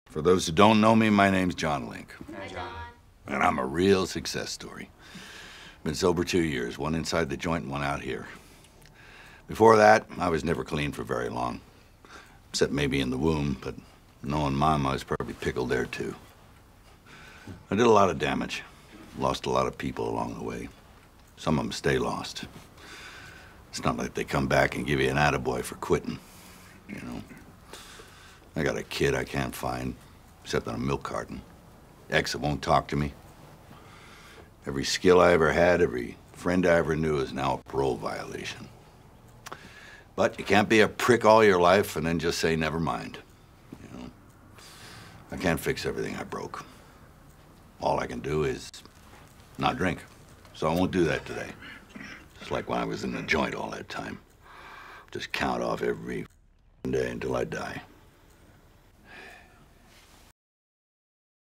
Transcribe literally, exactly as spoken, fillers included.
For those who don't know me, my name's John Link. Hi, John. And I'm a real success story. Been sober two years, one inside the joint and one out here. Before that, I was never clean for very long. Except maybe in the womb, but knowing Mom, I was probably pickled there too. I did a lot of damage. Lost a lot of people along the way. Some of them stay lost. It's not like they come back and give you an attaboy for quitting, you know. I got a kid I can't find, except on a milk carton. Ex that won't talk to me. Every skill I ever had, every friend I ever knew is now a parole violation. But you can't be a prick all your life and then just say, never mind. You know, I can't fix everything I broke. All I can do is not drink. So I won't do that today. Just like when I was in the joint all that time. Just count off every day until I die.